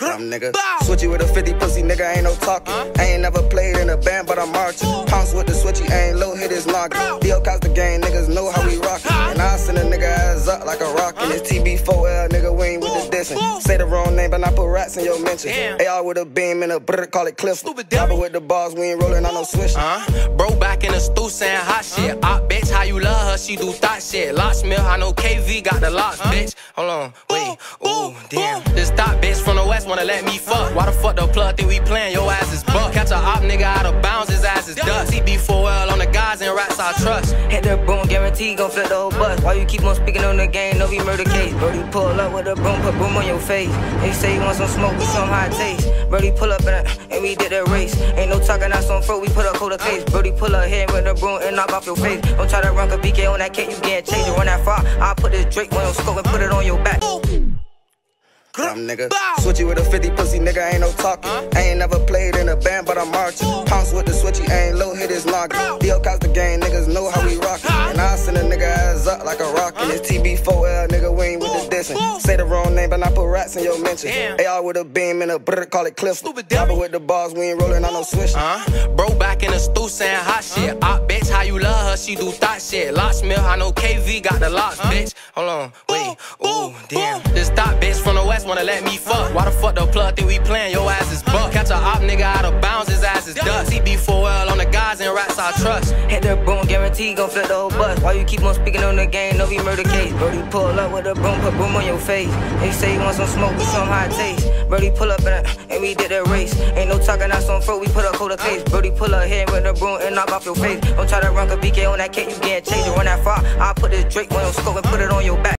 Nigga. Switchy with a 50 pussy, nigga, ain't no talking. I ain't never played in a band, but I'm marching. Pounce with the switchy, ain't low, hit his noggin. TheoKappa.BK gang, niggas know how we rockin'. And I send a nigga ass up like a rocket. It's TB4L, nigga, we ain't with the dissing. Say the wrong name, but I put rats in your mention. AR with a beam and a brr, call it Cliff. Rapper with the bars, we ain't rollin' on no switch. Bro back in the stew saying hot shit. Bitch, how you love her, she do thot shit. Locksmith, I know KV got the locks, bitch. Hold on, wait, ooh, damn. This thot bitch from the west wanna let me fuck. Why the fuck the plug think we playin'? Your ass is buck. Catch a op nigga out of bounds, his ass is dust. CB4L on the guys and rats I trust. Hit the broom, guarantee gon' flip the whole bus. Why you keep on speaking on the game? No, we murder case. Brody pull up with a broom, put broom on your face. And you say you want some smoke, we some hot taste. Brody pull up and we did that race. Ain't no talking, not some fro, we put a cold face. Brody pull up here with the broom and knock off your face. Don't try to run a BK on that cake, you can't change it. Run that far, I'll put this Drake on your scope and put it on your back. Nigga. Switchy with a 50 pussy, nigga, ain't no talking. I ain't never played in a band, but I'm marching. Pounce with the switchy, ain't low, hit his noggin. TKSplizz gang, niggas know how we rockin'. And I send a nigga ass up like a rocket. It's TB4L, nigga, we ain't with the dissing. Say the wrong name, but I put rats in your mention. AR with a beam and a brr, call it Cliff. Rapper with the bars, we ain't rollin' on no switch. Bro back in the stew saying hot shit. Bitch, how you love her, she do thot shit. Locksmith, I know KV got the locks, bitch. Hold on, wait, ooh, damn. This thot bitch from the west wanna let me fuck. Why the fuck the plug think we playin'? Your ass is buck. Catch a op nigga out of bounds, his ass is dust. CB4L on the guys and rats I trust. Hit the broom, guarantee gon' flip the whole bus. Why you keep on speaking on the game? No, we murder case. Brody pull up with a broom, put broom on your face. And you say you want some smoke, we some hot taste. Brody pull up and we did that race. Ain't no talking, not some fro, we put a cold face. Brody pull up here with the broom and knock off your face. Don't try to run a BK on that cake, you can't change it. Run that far, I'll put this Drake on your scope and put it on your back.